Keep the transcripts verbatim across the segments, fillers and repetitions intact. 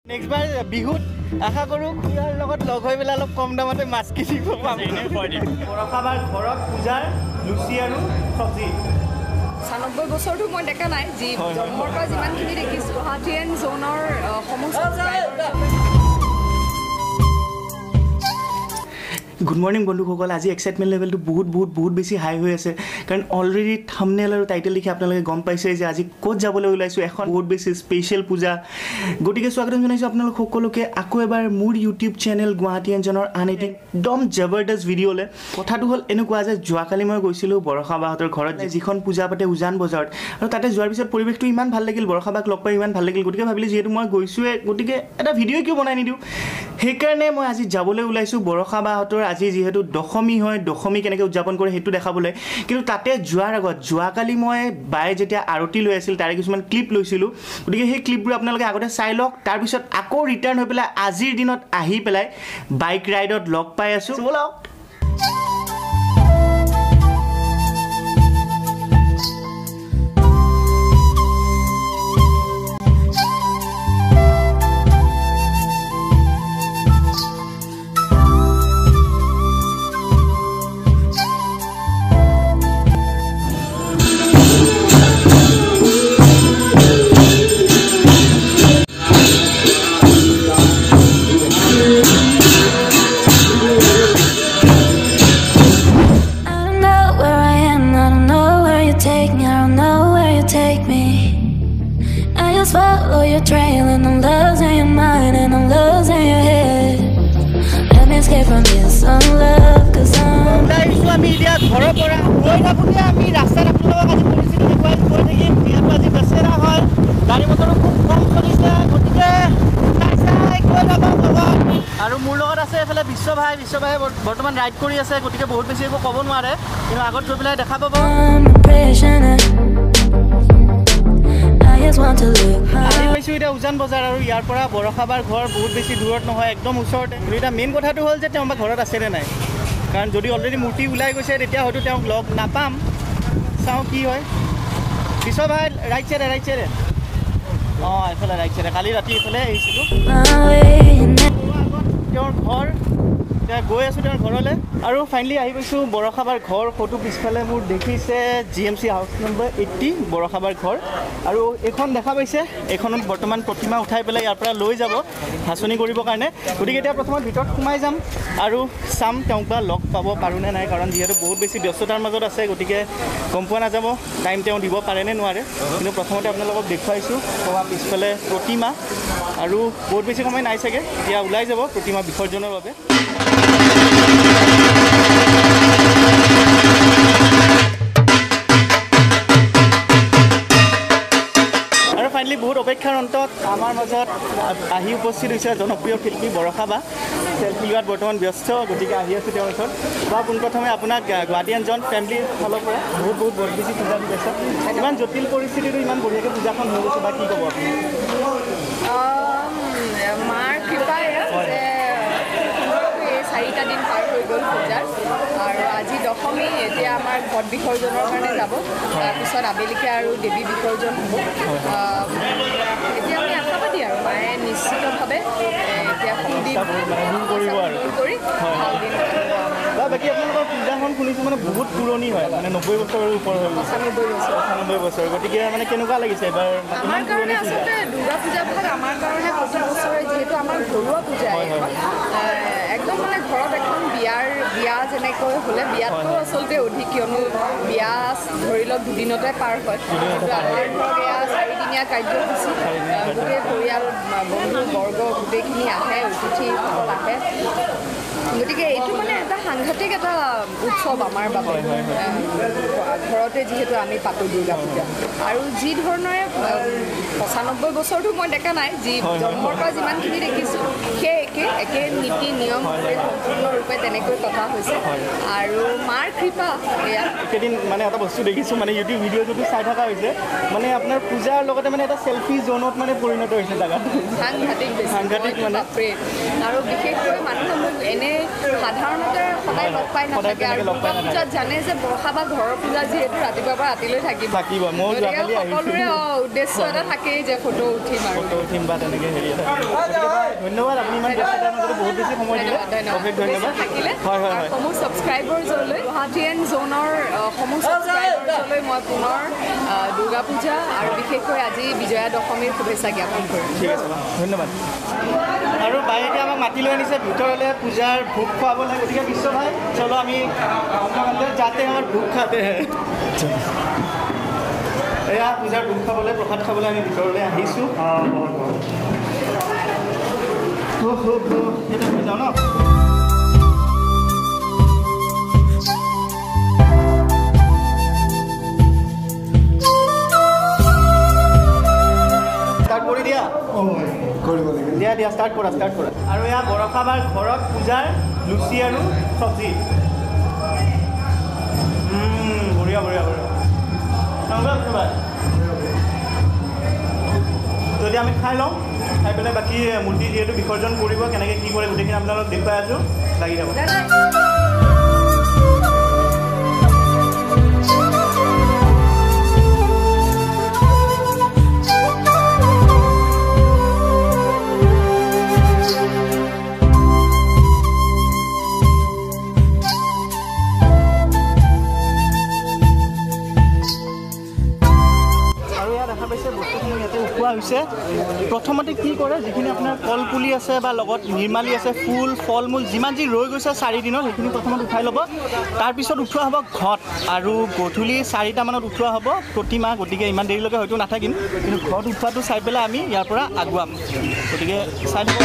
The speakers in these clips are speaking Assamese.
নেক্সট বাৰ বিহুত আশা কৰোঁ খুৰাৰ লগত লগ হৈ পেলাই অলপ কম দামতে মাছ কিনিব পাম। বৰষাবাৰ ঘৰত পূজাৰ লুচি আৰু চব্জি চানব্বৈ বছৰটো মই দেখা নাই যি জন্মৰ পৰা যিমানখিনি দেখিছোঁ গুৱাহাটী এণ্ড জ'নৰ সমস্ত গুড মৰ্নিং বন্ধুসকল। আজি এক্সাইটমেণ্ট লেভেলটো বহুত বহুত বহুত বেছি হাই হৈ আছে, কাৰণ অলৰেডি থাম্বনেইল আৰু টাইটেল লিখি আপোনালোকে গম পাইছে যে আজি ক'ত যাবলৈ ওলাইছোঁ। এখন বহুত বেছি স্পেচিয়েল পূজা। গতিকে স্বাগতম জনাইছোঁ আপোনালোক সকলোকে আকৌ এবাৰ মোৰ ইউটিউব চেনেল গুৱাহাটী এঞ্জনৰ আন এটি একদম জবৰদস্ত ভিডিঅ'লৈ। কথাটো হ'ল এনেকুৱা যে যোৱাকালি মই গৈছিলোঁ বৰষাবাহঁতৰ ঘৰত, যিখন পূজা পাতে উজান বজাৰত, আৰু তাতে যোৱাৰ পিছত পৰিৱেশটো ইমান ভাল লাগিল, বৰষাবাক লগ পাই ইমান ভাল লাগিল। গতিকে ভাবিলোঁ যিহেতু মই গৈছোঁৱে, গতিকে এটা ভিডিঅ' কিয় বনাই নিদিওঁ। সেইকাৰণে মই আজি যাবলৈ ওলাইছোঁ বৰষাবাহঁতৰ। আজি যিহেতু দশমী হয়, দশমী কেনেকৈ উদযাপন কৰে সেইটো দেখাবলৈ। কিন্তু তাতে যোৱাৰ আগত যোৱাকালি মই বায়ে যেতিয়া আৰতি লৈ আছিল তাৰে কিছুমান ক্লিপ লৈছিলোঁ। গতিকে সেই ক্লিপবোৰ আপোনালোকে আগতে চাই লওক, তাৰপিছত আকৌ ৰিটাৰ্ণ হৈ পেলাই আজিৰ দিনত আহি পেলাই বাইক ৰাইডত লগ পাই আছোঁ। ব'লক। Follow your trail and I'm losing your mind and I'm losing your head. Let me escape from this unlove cause I'm লাইছো আমি এতিয়া ঘৰৰ পৰা গৈ থাকোঁতে আমি ৰাস্তাত আপোনালোকক আজি পৰিস্থিতি দেখুৱাই গৈ থাকিম। যিহেতু আজি দশেৰা হয়, গাড়ী মটৰো খুব কম চলিছে, গতিকে চাই চাই গৈ যাব লগত। আৰু মোৰ লগত আছে এইফালে বিশ্ব ভাই। বিশ্ব ভাই বৰ্তমান ৰাইড কৰি আছে, গতিকে বহুত বেছি একো ক'ব নোৱাৰে, কিন্তু আগত গৈ পেলাই দেখা পাব। আহি পাইছোঁ এতিয়া উজান বজাৰ, আৰু ইয়াৰ পৰা বৰষাবাৰ ঘৰ বহুত বেছি দূৰত নহয়, একদম ওচৰতে। কিন্তু এতিয়া মেইন কথাটো হ'ল যে তেওঁ আমাৰ ঘৰত আছেনে নাই, কাৰণ যদি অলৰেডি মূৰ্তি ওলাই গৈছে তেতিয়া হয়তো তেওঁক লগ নাপাম। চাওঁ কি হয়। বিশ্ব ভাই ৰাইট চাইডে ৰাইট চাইডে অঁ এইফালে ৰাইট চাইডে কালি ৰাতি এইফালে আহিছিলোঁ। তেওঁৰ ঘৰ এতিয়া গৈ আছোঁ তেওঁৰ ঘৰলৈ, আৰু ফাইনেলি আহি পাইছোঁ বৰষাবাৰ ঘৰ। ফটো পিছফালে মোৰ দেখিছে G M C house number eighty বৰষাবাৰ ঘৰ। আৰু এইখন দেখা পাইছে, এইখনত বৰ্তমান প্ৰতিমা উঠাই পেলাই ইয়াৰ পৰা লৈ যাব ভাচনি কৰিবৰ কাৰণে। গতিকে এতিয়া প্ৰথমত ভিতৰত সোমাই যাম আৰু চাম তেওঁক বা লগ পাব পাৰোঁ নে নাই, কাৰণ যিহেতু বহুত বেছি ব্যস্ততাৰ মাজত আছে, গতিকে গম পোৱা নাযাব টাইম তেওঁ দিব পাৰে নে নোৱাৰে। কিন্তু প্ৰথমতে আপোনালোকক দেখুৱাইছোঁ তোমাৰ পিছফালে প্ৰতিমা, আৰু বহুত বেছি সময় নাই চাগে, এতিয়া ওলাই যাব প্ৰতিমা বিসৰ্জনৰ বাবে। আৰু ফাইনেলি বহুত অপেক্ষাৰ অন্তত আমাৰ মাজত আহি উপস্থিত হৈছে জনপ্ৰিয় শিল্পী বৰষাবা। চেল্ফি লোৱাত বৰ্তমান ব্যস্ত, গতিকে আহি আছোঁ তেওঁৰ ওচৰত। বা পোনপ্ৰথমে আপোনাক গুৱাহাটী এঞ্জন ফেমিলিৰ ফালৰ পৰা বহুত বহুত বহুত বেছি পূজা দিছে। ইমান জটিল পৰিস্থিতিটো ইমান বঢ়িয়াকৈ পূজাখন হৈ গৈছে, বা কি ক'ব আপুনি? মাৰ কৃপাই যে চাৰিটা দিন পাৰ হৈ গ'ল পূজাৰ, আৰু আজি দশমী। এতিয়া আমাৰ ঘট বিসৰ্জনৰ কাৰণে যাব, তাৰপিছত আবেলিকে আৰু দেৱী বিসৰ্জন হ'ব। এতিয়া আমি আশাবাদী আৰু মায়ে নিশ্চিতভাৱে এতিয়া সুদিন কৰিব আৰু কৰি ভাল দিন। বাকী আপোনালোকৰ পূজাখন শুনিছোঁ মানে বহুত পুৰণি হয়, মানে নব্বৈ বছৰৰ ওপৰ হৈ গৈছে। পঁচানব্বৈ বছৰ পঁচানব্বৈ বছৰ গতিকে মানে কেনেকুৱা লাগিছে এবাৰ? আমাৰ কাৰণে আচলতে দুৰ্গা পূজাভাগ আমাৰ কাৰণে প্ৰতি বছৰে যিহেতু আমাৰ ঘৰুৱা পূজা এখন, একদম মানে ঘৰত এখন বিয়াৰ বিয়া যেনেকৈ হ'লে বিয়াতকৈ আচলতে অধিক, কিয়নো বিয়া ধৰি লওক দুদিনতে পাৰ হয়, কিন্তু আমাৰ ধৰক এয়া চাৰিদিনীয়া কাৰ্যসূচী। গোটেই পৰিয়াল বন্ধু বৰ্গ গোটেইখিনি আহে, অতিথিসকল আহে, গতিকে এইটো মানে এটা সাংঘাতিক এটা উৎসৱ আমাৰ বাবে। ঘৰতে যিহেতু আমি পাতোঁ দুৰ্গা পূজা, আৰু যি ধৰণৰে পঁচানব্বৈ বছৰটো মই দেখা নাই, যি জন্মৰ পৰা যিমানখিনি দেখিছোঁ সেই একে একে নীতি নিয়ম সম্পূৰ্ণৰূপে তেনেকৈ কথা হৈছে, আৰু মাৰ কৃপা। এয়া একেদিন মানে এটা বস্তু দেখিছোঁ, মানে ইউটিউব ভিডিঅ' যদি চাই থকা হৈছে, মানে আপোনাৰ পূজাৰ লগতে মানে এটা চেল্ফি জ'নত মানে পৰিণত হৈছে জেগাটো। সাংঘাতিক বেছি সাংঘাতিক মানে, আৰু বিশেষকৈ মানুহে মোক এনে সাধাৰণতে সদায় লগ পাই নাথাকে, আৰু দুৰ্গা পূজাত জানে যে বৰষাবা ঘৰৰ পূজা যিহেতু ৰাতিপুৱাৰ পৰা ৰাতিলৈ থাকিব থাকিব গতিকে সকলোৰে উদ্দেশ্য এটা থাকেই যে ফটো উঠিম আৰু ফটো উঠিম বা তেনেকৈ হেৰি এটা। ধন্যবাদ আপুনি ইমান ব্যস্ততাৰ মাজতে বহুত বেছি সময় দিলে অশেষ ধন্যবাদ থাকিলে হয় হয় হয় সমূহ ছাবস্ক্ৰাইবাৰ্ছলৈ গুৱাহাটীয়ান জ'নৰ সমূহ ছাবস্ক্ৰাইবাৰ্ছলৈ মই পুনৰ দুৰ্গা পূজা আৰু বিশেষকৈ আজি বিজয়া দশমীৰ শুভেচ্ছা জ্ঞাপন কৰিম ঠিক আছে ধন্যবাদ আৰু বাইদেৱে আমাক মাতি লৈ আনিছে ভিতৰলৈ পূজাৰ ভোগ খুৱাবলৈ গতিকে বিশ্ব ভাই চলো আমি আপোনালোকে যাতে আমাৰ ভোগ খাতে হে এয়া পূজাৰ ভোগ খাবলৈ প্ৰসাদ খাবলৈ আমি ভিতৰলৈ আহিছোঁ যাওঁ ন ষ্টাৰ্ট কৰি দিয়া দিয়া দিয়া ষ্টাৰ্ট কৰা ষ্টাৰ্ট কৰা আৰু এয়া বৰষা বাৰ ঘৰত পূজাৰ লুচি আৰু চব্জি বঢ়িয়া বঢ়িয়া বঢ়িয়া যদি আমি খাই লওঁ খাই পেলাই বাকী মূৰ্তি যিহেতু বিসৰ্জন কৰিব কেনেকৈ কি কৰে গোটেইখিনি আপোনালোক দেখুৱাই আছোঁ লাগি যাব হৈছে প্ৰথমতে কি কৰে যিখিনি আপোনাৰ কলপুলি আছে বা লগত নিৰ্মালী আছে ফুল ফল মূল যিমান যি ৰৈ গৈছে চাৰি দিনত সেইখিনি প্ৰথমত উঠাই ল'ব তাৰপিছত উঠোৱা হ'ব ঘট আৰু গধূলি চাৰিটামানত উঠোৱা হ'ব প্ৰতিমা গতিকে ইমান দেৰিলৈকে হয়তো নাথাকিম কিন্তু ঘট উঠোৱাটো চাই পেলাই আমি ইয়াৰ পৰা আগুৱাম গতিকে চাই দিব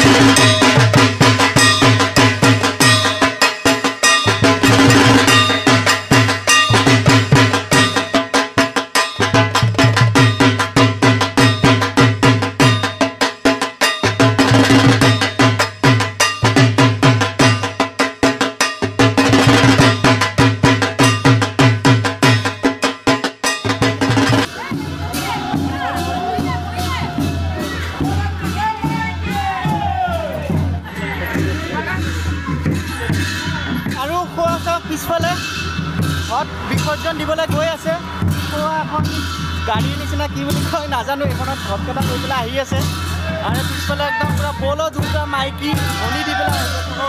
পিছফালে ঘট বিসৰ্জন দিবলৈ গৈ আছে এখন গাড়ীৰ নিচিনা কি বুলি কয় নাজানো এইখনত ঘটকেইটা লৈ পেলাই আহি আছে আৰু পিছফালে একদম পুৰা বল দুটা মাইকী ধনী দি পেলাই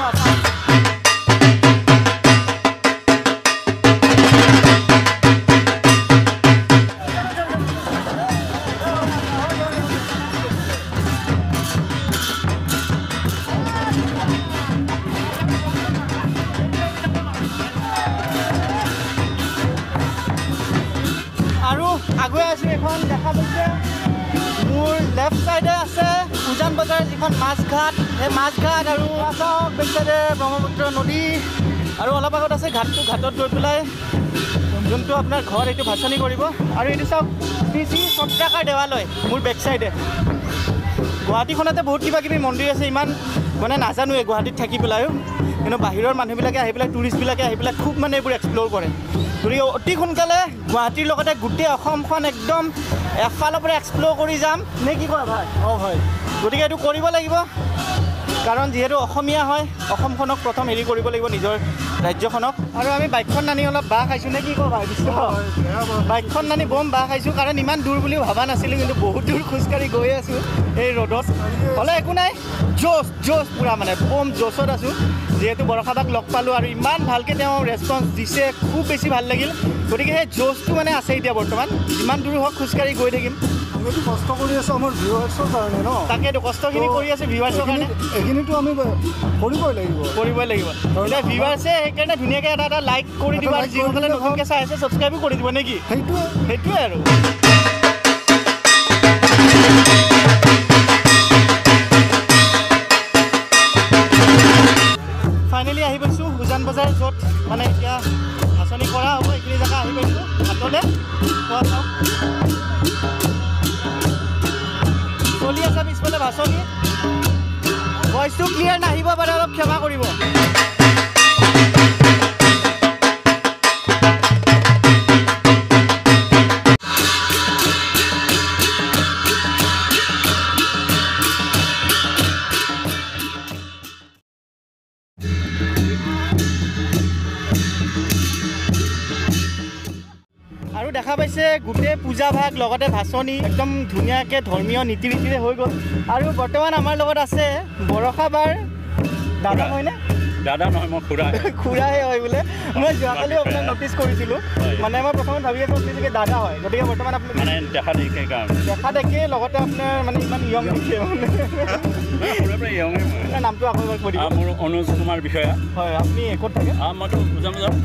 আগুৱাই আছোঁ এখন দেখা পাইছে মোৰ লেফ্ট চাইডে আছে উজান বজাৰ যিখন মাছঘাট সেই মাছঘাট আৰু চাওক বেক চাইডে ব্ৰহ্মপুত্ৰ নদী আৰু অলপ আগত আছে ঘাটটো ঘাটত গৈ পেলাই যোনটো আপোনাৰ ঘৰ এইটো ভাচনি কৰিব আৰু এইটো চাওক শ্ৰী শ্ৰী সত্ৰাকাৰ দেৱালয় মোৰ বেক চাইডে গুৱাহাটীখনতে বহুত কিবা কিবি মন্দিৰ আছে ইমান মানে নাজানোৱে গুৱাহাটীত থাকি পেলাইও কিন্তু বাহিৰৰ মানুহবিলাকে আহি পেলাই টুৰিষ্টবিলাকে আহি পেলাই খুব মানে এইবোৰ এক্সপ্ল'ৰ কৰে গতিকে অতি সোনকালে গুৱাহাটীৰ লগতে গোটেই অসমখন একদম এফালৰ পৰা এক্সপ্ল'ৰ কৰি যাম নে কি কয় ভাই অঁ হয় গতিকে এইটো কৰিব লাগিব কাৰণ যিহেতু অসমীয়া হয় অসমখনক প্ৰথম হেৰি কৰিব লাগিব নিজৰ ৰাজ্যখনক আৰু আমি বাইকখন নানি অলপ বাঁহ খাইছোঁ নে কি কওঁ ভাই বাইকখন নানি বম বাঁহ খাইছোঁ কাৰণ ইমান দূৰ বুলিও ভবা নাছিলোঁ কিন্তু বহুত দূৰ খোজকাঢ়ি গৈ আছোঁ এই ৰ'দত হ'লে একো নাই জোচ জোচ পূৰা মানে বম জোচত আছোঁ যিহেতু বৰষাবাক লগ পালোঁ আৰু ইমান ভালকৈ তেওঁ ৰেছপন্স দিছে খুব বেছি ভাল লাগিল গতিকে সেই জোচটো মানে আছে এতিয়া বৰ্তমান যিমান দূৰ হওক খোজকাঢ়ি গৈ থাকিম আমিতো কষ্ট কৰি আছোঁ আমাৰ ভিউৱাৰ্ছৰ কাৰণে ন তাকেতো কষ্টখিনি কৰি আছে ভিউৱাৰ্ছৰ কাৰণে এইখিনিতো আমি কৰিবই লাগিব কৰিবই লাগিব এতিয়া ভিউৱাৰ্ছে সেইকাৰণে ধুনীয়াকৈ এটা এটা লাইক কৰি দিব আৰু যিসকলে নতুনকৈ চাই আছে ছাবস্ক্ৰাইবো কৰি দিব নেকি সেইটোৱে সেইটোৱে আৰু ফাইনেলি আহি পাইছোঁ উজান বজাৰ য'ত মানে এতিয়া ভাচনি কৰা হ'ব এইখিনি জেগা আহি পাইছোঁ হাতলৈ খোৱা চাওক চলি আছে পিছফালে ভাচনি ভইচটো ক্লিয়াৰ নাহিব পাৰে অলপ ক্ষমা কৰিব দেখা পাইছে গোটেই পূজা ভাগ লগতে ভাচনি একদম ধুনীয়াকৈ ধৰ্মীয় নীতি ৰীতিৰে হৈ গ'ল আৰু বৰ্তমান আমাৰ লগত আছে বৰষা বাৰ দাদা হয়নে দাদা নহয় মই খুৰা খুৰাহে হয় বোলে মই যোৱাকালি আপোনাক নটিচ কৰিছিলোঁ মানে মই প্ৰথমত ভাবি আছোঁ আপুনি চাগে দাদা হয় গতিকে বৰ্তমান আপুনি মানে দেখা দেখে কাৰণে দেখা দেখে লগতে আপোনাৰ মানে ইমান য়ং দেখে মানে নামটো আকৌ এবাৰ কৈ দিব মোৰ অনুজ কুমাৰ বিষয়া হয় আপুনি ক'ত থাকে মইতো পূজা বজাৰ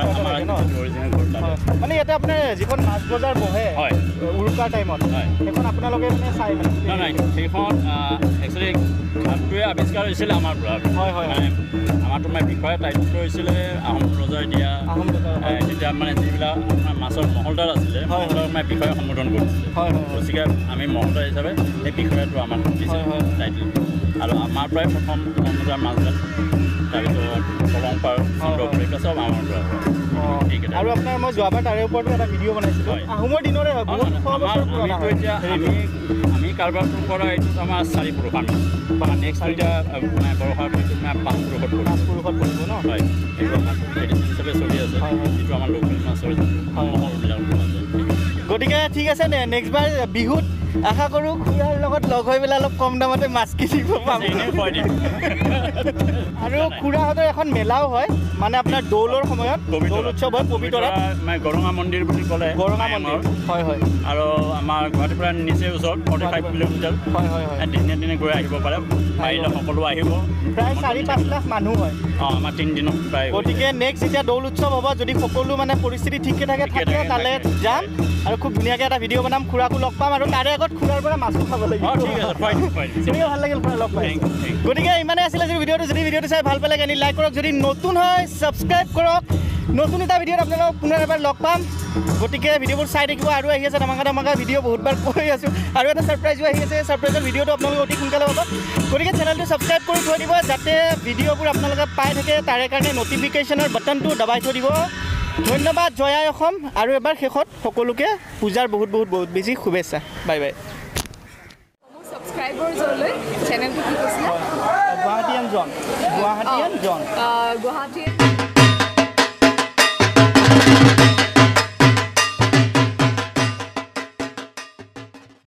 মানে ইয়াতে আপোনাৰ যিখন মাছ বজাৰ বহে হয় উৰুকাৰ টাইমত সেইখন আপোনালোকে মানে চাই মানে নাই নাই সেইখন একচুৱেলি ঘাটটোৱে আৱিষ্কাৰ হৈছিলে আমাৰ পৰা হয় হয় মানে আমাৰতো মানে বিষয়ে টাইটলটো হৈছিলে আহোম ৰজাই দিয়া আহোম তেতিয়া মানে যিবিলাক আপোনাৰ মাছৰ মহলদাৰ আছিলে মহলদাৰ মানে বিষয়ে সম্বোধন কৰিছিলে হয় হয় গতিকে আমি মহলদাৰ হিচাপে সেই বিষয়টো আমাক দিছে টাইটল আৰু আমাৰ পৰাই প্ৰথম বজাৰ মাছঘাট তাৰপিছত কলংপাৰ চন্দ্ৰপুৰ চব আমাৰ পৰা আৰু আপোনাৰ মই যোৱাবাৰ তাৰে ওপৰতো এটা ভিডিঅ' বনাইছিলোঁ আহোমৰ দিনৰে হয় বহুত আমিতো এতিয়া আমি আমি কাৰোবাৰটো কৰা এইটোত আমাৰ চাৰি পুৰুষ আমি নেক্সট এতিয়া মানে বৰষাৰ মানে পাঁচ পুৰুষত পাঁচ পুৰুষত পৰিব ন হয় এইটো আমাৰ ট্ৰেডিশ্যন হিচাপে চলি আছে যিটো আমাৰ লোকেল মাছৰ মহলবিলাক আছে গতিকে ঠিক আছে নে নেক্সট বাৰ বিহুত আশা কৰোঁ খুৰাৰ লগত লগ হৈ পেলাই অলপ কম দামতে মাছ কিনিব পাম আৰু খুৰাহঁতৰ এখন মেলাও হয় মানে আপোনাৰ দৌলৰ সময়ত দৌল উৎসৱ হয় পবিতৰাত গৰঙা মন্দিৰ বুলি ক'লে গৰঙা মন্দিৰ হয় হয় আৰু আমাৰ গুৱাহাটীৰ পৰা নিচেই ওচৰত ফৰ্টি ফাইভ কিলোমিটাৰ হয় হয় হয় দিনে দিনে গৈ আহিব পাৰে পাৰিলে সকলো আহিব প্ৰায় চাৰি পাঁচ লাখ মানুহ হয় অঁ আমাৰ তিনিদিনত প্ৰায় গতিকে নেক্সট যেতিয়া দৌল উৎসৱ হ'ব যদি সকলো মানে পৰিস্থিতি ঠিকে থাকে থাকে তালৈ যাম আৰু খুব ধুনীয়াকৈ এটা ভিডিঅ' বনাম খুৰাকো লগ পাম আৰু তাৰে আগত খুৰাৰ পৰা মাছো খাব লাগিব ঠিক আছে গতিকে ভাল লাগিল খুৰা লগ পাই গতিকে ইমানে আছিলে যদি ভিডিঅ'টো যদি ভিডিঅ'টো চাই ভাল পালে এনি লাইক কৰক যদি নতুন হয় ছাবস্ক্ৰাইব কৰক নতুন এটা ভিডিঅ'ত আপোনালোকক পুনৰ এবাৰ লগ পাম গতিকে ভিডিঅ'বোৰ চাই থাকিব আৰু আহি আছে ধমাকা ধমাকা ভিডিঅ' বহুতবাৰ কৈ আছোঁ আৰু এটা ছাৰপ্ৰাইজো আহি আছে ছাৰপ্ৰাইজৰ ভিডিঅ'টো আপোনালোকে অতি সোনকালে হ'ব গতিকে চেনেলটো ছাবস্ক্ৰাইব কৰি থৈ দিব যাতে ভিডিঅ'বোৰ আপোনালোকে পাই থাকে তাৰে কাৰণে ন'টিফিকেশ্যনৰ বাটনটো দবাই থৈ দিব ধন্যবাদ জয় আই অসম আৰু এবাৰ শেষত সকলোকে পূজাৰ বহুত বহুত বহুত বেছি শুভেচ্ছা বাই বাই ছাবস্ক্ৰাইবাৰজলৈ চেনেলটো কি কৈছিলে গুৱাহাটীয়ান জন গুৱাহাটীয়ান জন গুৱাহাটী